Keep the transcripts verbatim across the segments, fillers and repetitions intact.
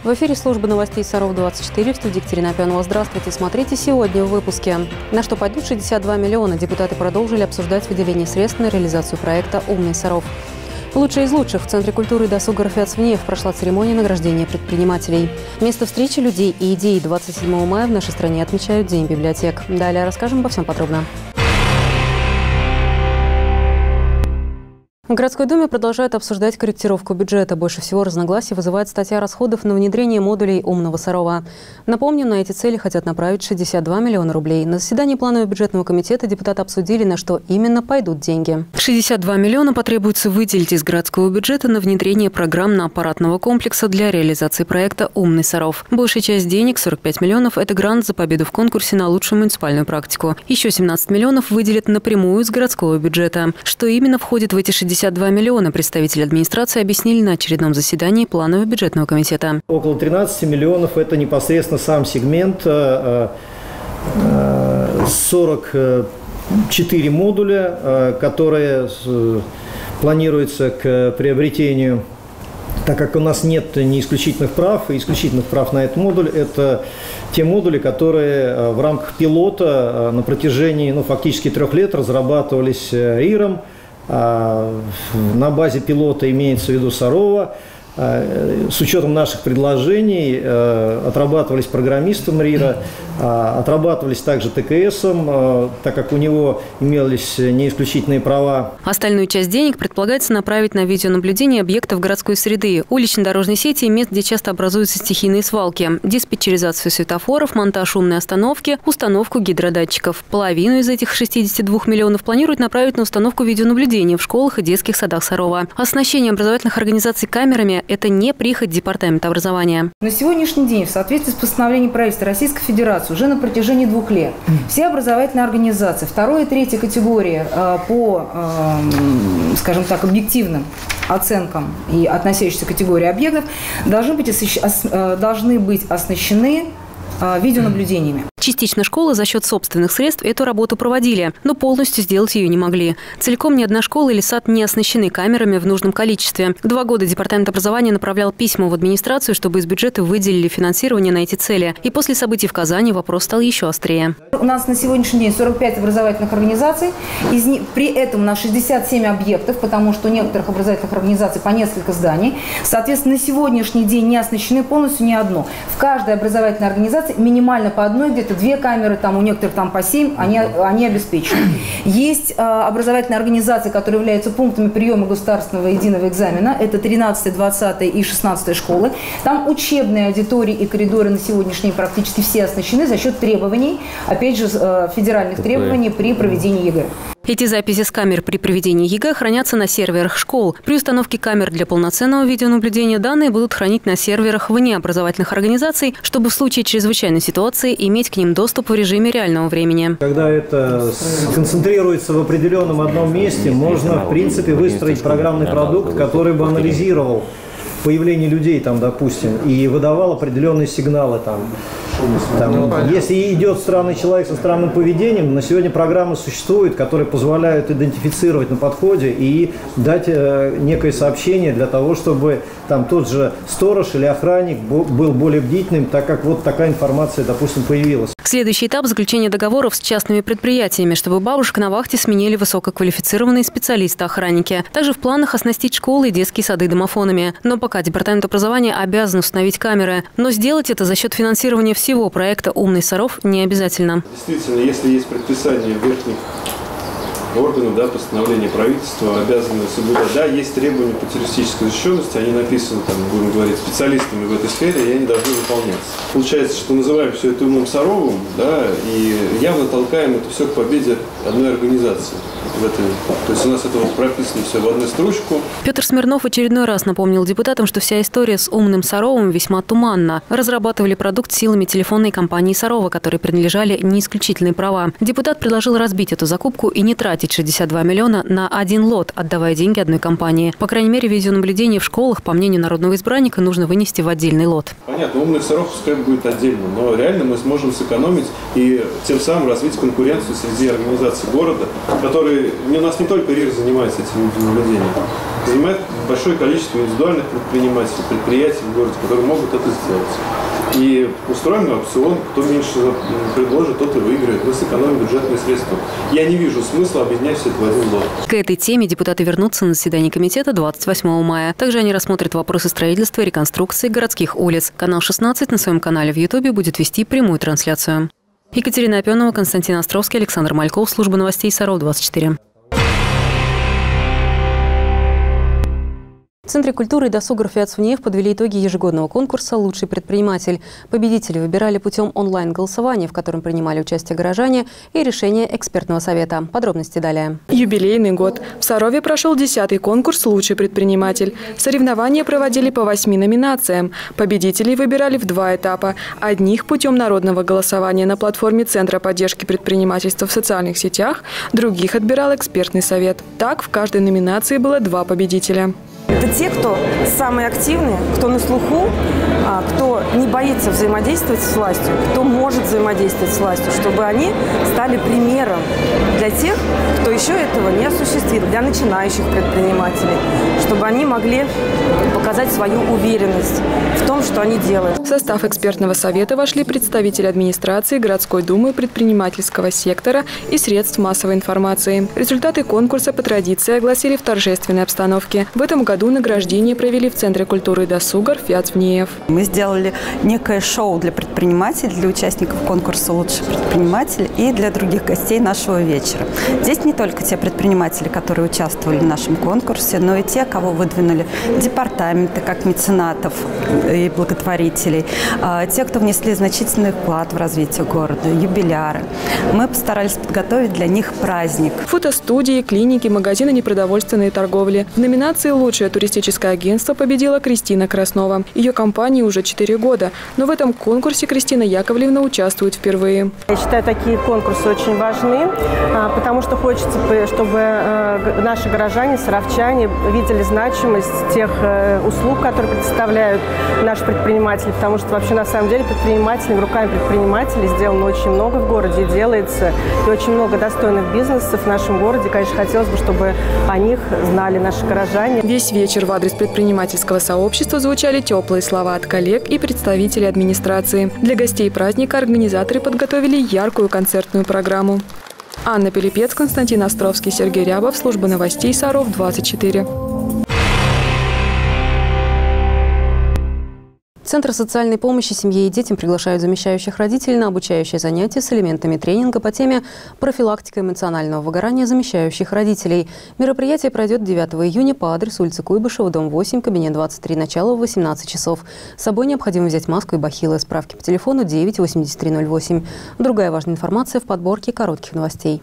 В эфире службы новостей Саров двадцать четыре, в студии Екатерина Пионова. Здравствуйте. Смотрите сегодня в выпуске. На что пойдут шестьдесят два миллиона. Депутаты продолжили обсуждать выделение средств на реализацию проекта «Умный Саров». Лучшие из лучших. В Центре культуры и досуга Рафиат-Свинеев прошла церемония награждения предпринимателей. Место встречи людей и идей. двадцать седьмого мая в нашей стране отмечают День библиотек. Далее расскажем обо всем подробно. В городской думе продолжают обсуждать корректировку бюджета. Больше всего разногласий вызывает статья расходов на внедрение модулей «Умного Сарова». Напомню, на эти цели хотят направить шестьдесят два миллиона рублей. На заседании планового бюджетного комитета депутаты обсудили, на что именно пойдут деньги. шестьдесят два миллиона потребуется выделить из городского бюджета на внедрение программно-аппаратного комплекса для реализации проекта «Умный Саров». Большая часть денег, сорок пять миллионов, это грант за победу в конкурсе на лучшую муниципальную практику. Еще семнадцать миллионов выделят напрямую из городского бюджета. Что именно входит в эти шестьдесят два миллиона, представители администрации объяснили на очередном заседании планового бюджетного комитета. Около тринадцати миллионов – это непосредственно сам сегмент, сорок четыре модуля, которые планируются к приобретению. Так как у нас нет ни исключительных прав, и исключительных прав на этот модуль, это те модули, которые в рамках пилота на протяжении ну, фактически трех лет разрабатывались РИРом. На базе пилота имеется в виду Сарова. С учетом наших предложений отрабатывались программистом РИРа, отрабатывались также ТКСом, так как у него имелись не исключительные права. Остальную часть денег предполагается направить на видеонаблюдение объектов городской среды, уличной дорожной сети и мест, где часто образуются стихийные свалки, диспетчеризацию светофоров, монтаж умной остановки, установку гидродатчиков. Половину из этих шестидесяти двух миллионов планируют направить на установку видеонаблюдения в школах и детских садах Сарова. Оснащение образовательных организаций камерами – это не прихоть Департамента образования. На сегодняшний день, в соответствии с постановлением правительства Российской Федерации, уже на протяжении двух лет все образовательные организации второй и третьей категории по, скажем так, объективным оценкам и относящихся к категории объектов должны быть, должны быть оснащены видеонаблюдениями. Частично школы за счет собственных средств эту работу проводили, но полностью сделать ее не могли. Целиком ни одна школа или сад не оснащены камерами в нужном количестве. Два года Департамент образования направлял письма в администрацию, чтобы из бюджета выделили финансирование на эти цели. И после событий в Казани вопрос стал еще острее. У нас на сегодняшний день сорок пять образовательных организаций. Из них, при этом у нас шестьдесят семь объектов, потому что у некоторых образовательных организаций по несколько зданий. Соответственно, на сегодняшний день не оснащены полностью ни одно. В каждой образовательной организации минимально по одной, где-то две камеры, там у некоторых там по семь, они, они обеспечены. Есть а, образовательные организации, которые являются пунктами приема государственного единого экзамена. Это тринадцатая, двадцатая и шестнадцатая школы. Там учебные аудитории и коридоры на сегодняшний день практически все оснащены за счет требований, опять же, федеральных требований при проведении ЕГЭ. Эти записи с камер при проведении ЕГЭ хранятся на серверах школ. При установке камер для полноценного видеонаблюдения данные будут хранить на серверах вне образовательных организаций, чтобы в случае чрезвычайной ситуации иметь к ним доступ в режиме реального времени. Когда это концентрируется в определенном одном месте, можно, в принципе, выстроить программный продукт, который бы анализировал появление людей, там, допустим, и выдавал определенные сигналы. Там, там, если идет странный человек со странным поведением, на сегодня программы существуют, которые позволяют идентифицировать на подходе и дать э, некое сообщение для того, чтобы там тот же сторож или охранник был более бдительным, так как вот такая информация, допустим, появилась. Следующий этап – заключение договоров с частными предприятиями, чтобы бабушек на вахте сменили высококвалифицированные специалисты-охранники. Также в планах оснастить школы и детские сады домофонами. Но пока Департамент образования обязан установить камеры. Но сделать это за счет финансирования всего проекта «Умный Саров» не обязательно. Действительно, если есть предписание верхних органов, да, постановления правительства обязаны соблюдать. Да, есть требования по террористической защищенности, они написаны, там, будем говорить, специалистами в этой сфере, и они должны выполняться. Получается, что называем все это «Умным Саровым», да, и явно толкаем это все к победе одной организации. В этой. То есть у нас это вот прописано все в одну строчку. Петр Смирнов в очередной раз напомнил депутатам, что вся история с «Умным Саровым» весьма туманна. Разрабатывали продукт силами телефонной компании «Сарова», которой принадлежали не исключительные права. Депутат предложил разбить эту закупку и не тратить шестьдесят два миллиона на один лот, отдавая деньги одной компании. По крайней мере, видеонаблюдение в школах, по мнению народного избранника, нужно вынести в отдельный лот. Понятно, «Умный Саров» пускай будет отдельно, но реально мы сможем сэкономить и тем самым развить конкуренцию среди организаций города, которые у нас не только РИР занимается этим видеонаблюдением. занимает большое количество индивидуальных предпринимателей, предприятий в городе, которые могут это сделать. И устроим аукцион, кто меньше предложит, тот и выиграет. Мы сэкономим бюджетные средства. Я не вижу смысла объединять все это в один лот. К этой теме депутаты вернутся на заседание комитета двадцать восьмого мая. Также они рассмотрят вопросы строительства и реконструкции городских улиц. Канал шестнадцать на своем канале в Ютубе будет вести прямую трансляцию. Екатерина Опенова, Константин Островский, Александр Мальков. Служба новостей Саров двадцать четыре. В Центре культуры и досуга РФИАЦ-ВНИЕФ подвели итоги ежегодного конкурса «Лучший предприниматель». Победители выбирали путем онлайн-голосования, в котором принимали участие горожане, и решение экспертного совета. Подробности далее. Юбилейный год. В Сарове прошел десятый конкурс «Лучший предприниматель». Соревнования проводили по восьми номинациям. Победителей выбирали в два этапа. Одних путем народного голосования на платформе Центра поддержки предпринимательства в социальных сетях, других отбирал экспертный совет. Так, в каждой номинации было два победителя. Это те, кто самые активные, кто на слуху, кто не боится взаимодействовать с властью, кто может взаимодействовать с властью, чтобы они стали примером для тех, кто еще этого не осуществил, для начинающих предпринимателей, чтобы они могли показать свою уверенность в том, что они делают. В состав экспертного совета вошли представители администрации, городской думы, предпринимательского сектора и средств массовой информации. Результаты конкурса по традиции огласили в торжественной обстановке. В этом году награждение провели в Центре культуры и досуга РФИАЦ-ВНИЕФ. Мы сделали некое шоу для предпринимателей, для участников конкурса «Лучший предприниматель» и для других гостей нашего вечера. Здесь не только те предприниматели, которые участвовали в нашем конкурсе, но и те, кого выдвинули департаменты, как меценатов и благотворителей, те, кто внесли значительный вклад в развитие города, юбиляры. Мы постарались подготовить для них праздник. Фотостудии, клиники, магазины непродовольственной торговли. В номинации «Лучшее туристическое агентство» победила Кристина Краснова. Ее компании уже четыре года, но в этом конкурсе Кристина Яковлевна участвует впервые. Я считаю, такие конкурсы очень важны, потому что хочется, чтобы наши горожане, саровчане видели значимость тех услуг, которые предоставляют наши предприниматели, потому что вообще на самом деле предпринимателями, руками предпринимателей сделано очень много в городе, делается, и очень много достойных бизнесов в нашем городе. Конечно, хотелось бы, чтобы о них знали наши горожане. Весь вечер в адрес предпринимательского сообщества звучали теплые слова от коллег и представителей администрации. Для гостей праздника организаторы подготовили яркую концертную программу. Анна Пилипец, Константин Островский, Сергей Рябов. Служба новостей Саров двадцать четыре. Центр социальной помощи семье и детям приглашают замещающих родителей на обучающие занятия с элементами тренинга по теме «Профилактика эмоционального выгорания замещающих родителей». Мероприятие пройдет девятого июня по адресу улица Куйбышева, дом восемь, кабинет двадцать три, начало в восемнадцать часов. С собой необходимо взять маску и бахилы. Справки по телефону девять восемьдесят три ноль восемь. Другая важная информация в подборке коротких новостей.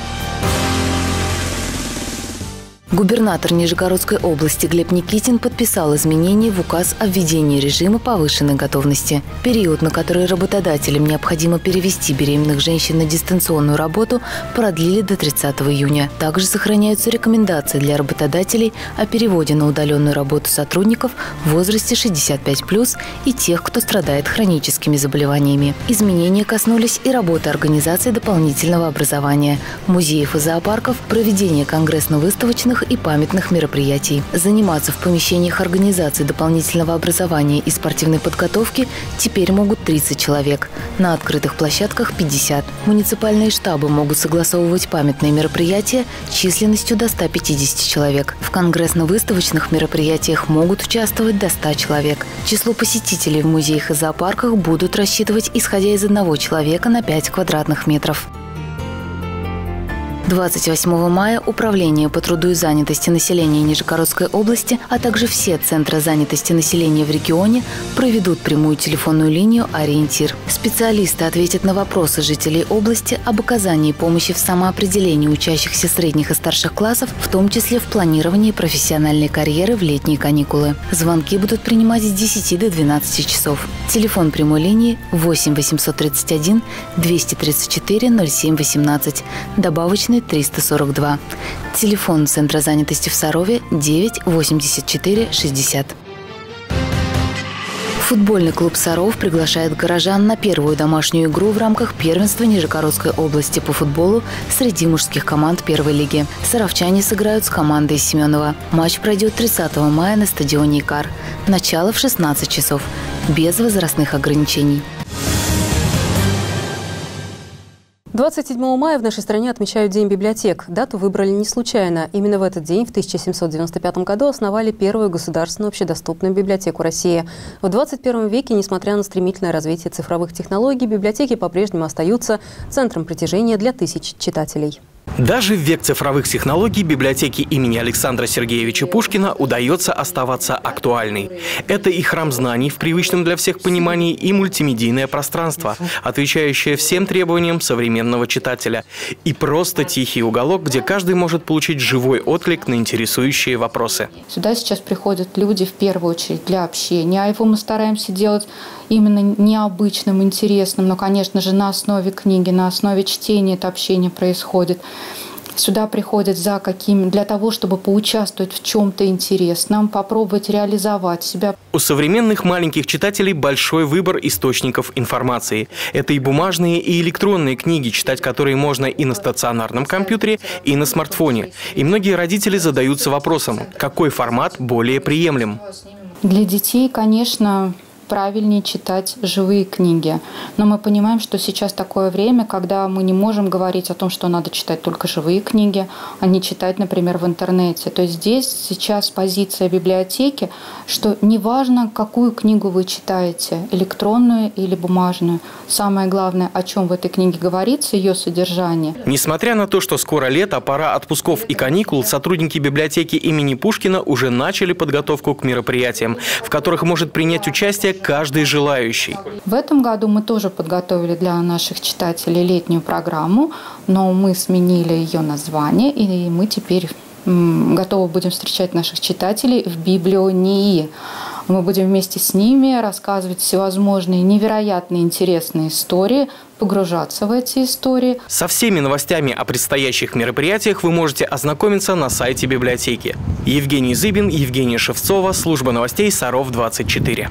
Губернатор Нижегородской области Глеб Никитин подписал изменения в указ о введении режима повышенной готовности. Период, на который работодателям необходимо перевести беременных женщин на дистанционную работу, продлили до тридцатого июня. Также сохраняются рекомендации для работодателей о переводе на удаленную работу сотрудников в возрасте шестьдесят пять плюс и тех, кто страдает хроническими заболеваниями. Изменения коснулись и работы организаций дополнительного образования, музеев и зоопарков, проведения конгрессно-выставочных и памятных мероприятий. Заниматься в помещениях организаций дополнительного образования и спортивной подготовки теперь могут тридцать человек. На открытых площадках пятьдесят. Муниципальные штабы могут согласовывать памятные мероприятия численностью до ста пятидесяти человек. В конгрессно-выставочных мероприятиях могут участвовать до ста человек. Число посетителей в музеях и зоопарках будут рассчитывать, исходя из одного человека на пять квадратных метров. двадцать восьмого мая Управление по труду и занятости населения Нижегородской области, а также все центры занятости населения в регионе проведут прямую телефонную линию «Ориентир». Специалисты ответят на вопросы жителей области об оказании помощи в самоопределении учащихся средних и старших классов, в том числе в планировании профессиональной карьеры в летние каникулы. Звонки будут принимать с десяти до двенадцати часов. Телефон прямой линии восемь восемьсот тридцать один двести тридцать четыре ноль семь восемнадцать. Добавочный триста сорок два. Телефон Центра занятости в Сарове девять восемьдесят четыре шестьдесят. Футбольный клуб «Саров» приглашает горожан на первую домашнюю игру в рамках первенства Нижегородской области по футболу среди мужских команд первой лиги. Саровчане сыграют с командой Семенова. Матч пройдет тридцатого мая на стадионе «Икар». Начало в шестнадцать часов. Без возрастных ограничений. двадцать седьмого мая в нашей стране отмечают День библиотек. Дату выбрали не случайно. Именно в этот день в тысяча семьсот девяносто пятом году основали первую государственную общедоступную библиотеку России. В двадцать первом веке, несмотря на стремительное развитие цифровых технологий, библиотеки по-прежнему остаются центром притяжения для тысяч читателей. Даже в век цифровых технологий библиотеки имени Александра Сергеевича Пушкина удается оставаться актуальной. Это и храм знаний в привычном для всех понимании, и мультимедийное пространство, отвечающее всем требованиям современного читателя. И просто тихий уголок, где каждый может получить живой отклик на интересующие вопросы. Сюда сейчас приходят люди в первую очередь для общения, а его мы стараемся делать именно необычным, интересным, но, конечно же, на основе книги, на основе чтения это общение происходит. Сюда приходят за какими, для того, чтобы поучаствовать в чем-то интересном, попробовать реализовать себя. У современных маленьких читателей большой выбор источников информации. Это и бумажные, и электронные книги, читать которые можно и на стационарном компьютере, и на смартфоне. И многие родители задаются вопросом, какой формат более приемлем. Для детей, конечно, правильнее читать живые книги. Но мы понимаем, что сейчас такое время, когда мы не можем говорить о том, что надо читать только живые книги, а не читать, например, в интернете. То есть здесь сейчас позиция библиотеки, что неважно, какую книгу вы читаете, электронную или бумажную. Самое главное, о чем в этой книге говорится, ее содержание. Несмотря на то, что скоро лето, пора отпусков и каникул, сотрудники библиотеки имени Пушкина уже начали подготовку к мероприятиям, в которых может принять участие каждый желающий. В этом году мы тоже подготовили для наших читателей летнюю программу, но мы сменили ее название, и мы теперь готовы будем встречать наших читателей в библионии. Мы будем вместе с ними рассказывать всевозможные невероятные интересные истории, погружаться в эти истории. Со всеми новостями о предстоящих мероприятиях вы можете ознакомиться на сайте библиотеки. Евгений Зыбин, Евгения Шевцова, служба новостей Саров двадцать четыре.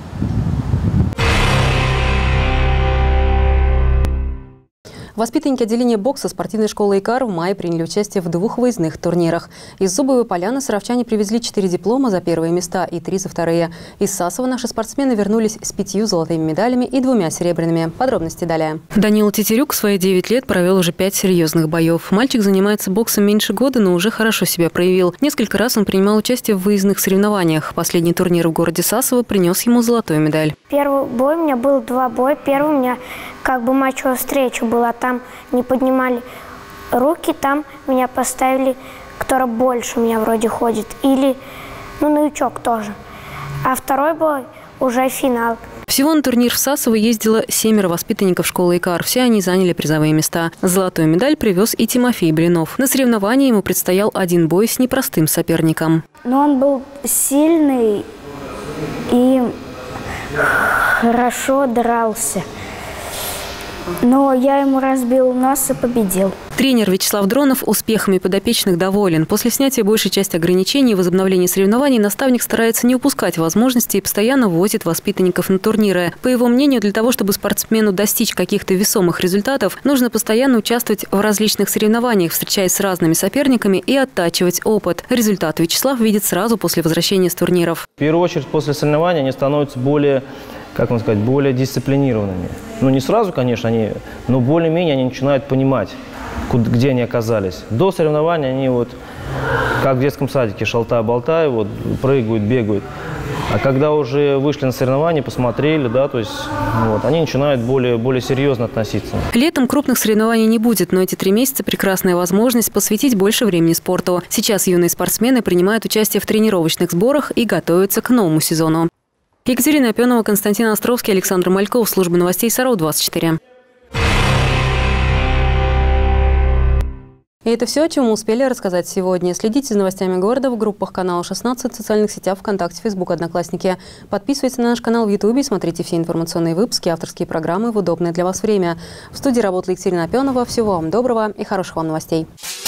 Воспитанники отделения бокса спортивной школы «Икар» в мае приняли участие в двух выездных турнирах. Из Зубовой Поляны саровчане привезли четыре диплома за первые места и три за вторые. Из Сасова наши спортсмены вернулись с пятью золотыми медалями и двумя серебряными. Подробности далее. Данила Тетерюк в свои девять лет провел уже пять серьезных боев. Мальчик занимается боксом меньше года, но уже хорошо себя проявил. Несколько раз он принимал участие в выездных соревнованиях. Последний турнир в городе Сасово принес ему золотую медаль. Первый бой у меня был два боя. Первый у меня как бы матчевая встреча была. Там не поднимали руки, там меня поставили, который больше у меня вроде ходит. Или, ну, новичок тоже. А второй бой уже финал. Всего на турнир в Сасово ездило семеро воспитанников школы «Икар». Все они заняли призовые места. Золотую медаль привез и Тимофей Блинов. На соревновании ему предстоял один бой с непростым соперником. Но он был сильный и хорошо дрался. Но я ему разбил нос и победил. Тренер Вячеслав Дронов успехами подопечных доволен. После снятия большей части ограничений и возобновления соревнований наставник старается не упускать возможности и постоянно возит воспитанников на турниры. По его мнению, для того, чтобы спортсмену достичь каких-то весомых результатов, нужно постоянно участвовать в различных соревнованиях, встречаясь с разными соперниками и оттачивать опыт. Результат Вячеслав видит сразу после возвращения с турниров. В первую очередь, после соревнований они становятся более, как вам сказать, более дисциплинированными. Ну, не сразу, конечно, они, но более-менее они начинают понимать, куда, где они оказались. До соревнований они вот, как в детском садике, шалтай-болтай, вот, прыгают, бегают. А когда уже вышли на соревнования, посмотрели, да, то есть вот, они начинают более, более серьезно относиться. Летом крупных соревнований не будет, но эти три месяца – прекрасная возможность посвятить больше времени спорту. Сейчас юные спортсмены принимают участие в тренировочных сборах и готовятся к новому сезону. Екатерина Опенова, Константин Островский, Александр Мальков, служба новостей Саров двадцать четыре. И это все, о чем мы успели рассказать сегодня. Следите за новостями города в группах канала шестнадцать, в социальных сетях ВКонтакте, Фейсбук, Одноклассники. Подписывайтесь на наш канал в Ютубе, смотрите все информационные выпуски, авторские программы в удобное для вас время. В студии работала Екатерина Опенова. Всего вам доброго и хороших вам новостей.